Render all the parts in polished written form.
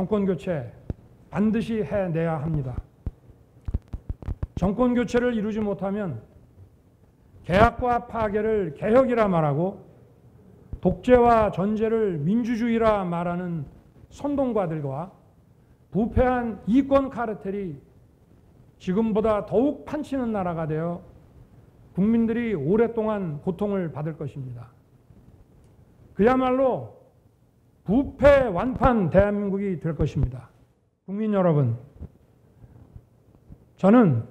정권 교체 반드시 해내야 합니다. 정권 교체를 이루지 못하면 개혁과 파괴를 개혁이라 말하고 독재와 전제를 민주주의라 말하는 선동가들과 부패한 이권 카르텔이 지금보다 더욱 판치는 나라가 되어 국민들이 오랫동안 고통을 받을 것입니다. 그야말로 부패 완판 대한민국이 될 것입니다. 국민 여러분, 저는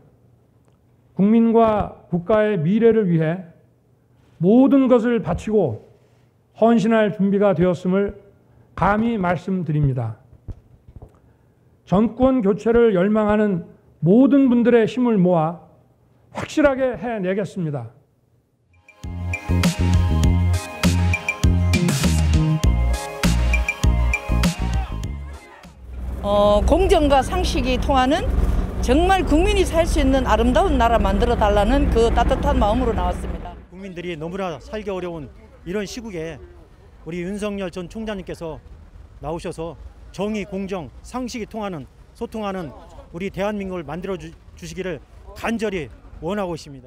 국민과 국가의 미래를 위해 모든 것을 바치고 헌신할 준비가 되었음을 감히 말씀드립니다. 정권 교체를 열망하는 모든 분들의 힘을 모아 확실하게 해내겠습니다. 공정과 상식이 통하는 정말 국민이 살 수 있는 아름다운 나라 만들어 달라는 그 따뜻한 마음으로 나왔습니다. 국민들이 너무나 살기 어려운 이런 시국에 우리 윤석열 전 총장님께서 나오셔서 정의, 공정, 상식이 통하는 소통하는 우리 대한민국을 만들어 주시기를 간절히 원하고 있습니다.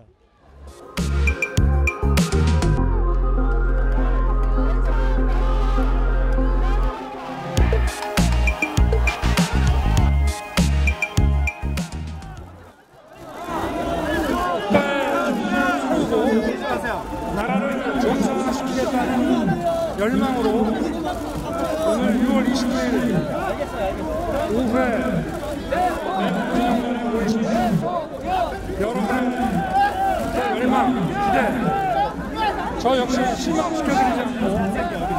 나라를 정상화시키겠다는 열망으로 오늘 6월 29일 오후에 대통령전에 모이신 여러분의 열망, 기대, 저 역시 실망시켜드리지 않고